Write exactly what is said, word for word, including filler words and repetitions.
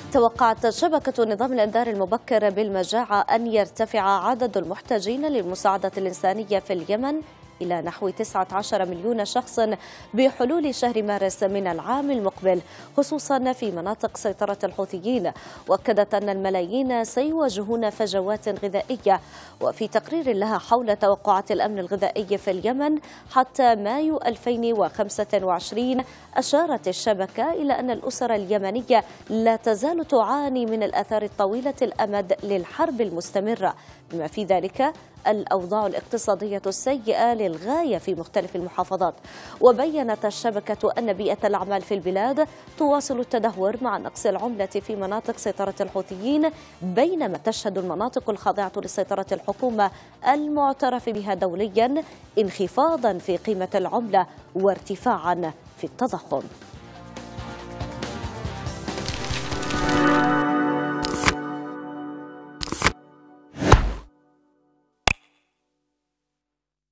توقعت شبكة نظام الإنذار المبكر بالمجاعة أن يرتفع عدد المحتاجين للمساعدة الإنسانية في اليمن إلى نحو تسعة عشر مليون شخص بحلول شهر مارس من العام المقبل، خصوصا في مناطق سيطرة الحوثيين. وأكدت أن الملايين سيواجهون فجوات غذائية. وفي تقرير لها حول توقعات الأمن الغذائي في اليمن حتى مايو ألفين وخمسة وعشرين، أشارت الشبكة إلى أن الأسر اليمنية لا تزال تعاني من الآثار الطويلة الأمد للحرب المستمرة، بما في ذلك الأوضاع الاقتصادية السيئة للغاية في مختلف المحافظات. وبيّنت الشبكة أن بيئة الأعمال في البلاد تواصل التدهور مع نقص العملة في مناطق سيطرة الحوثيين، بينما تشهد المناطق الخاضعة لسيطرة الحكومة المعترف بها دوليا انخفاضا في قيمة العملة وارتفاعا في التضخم.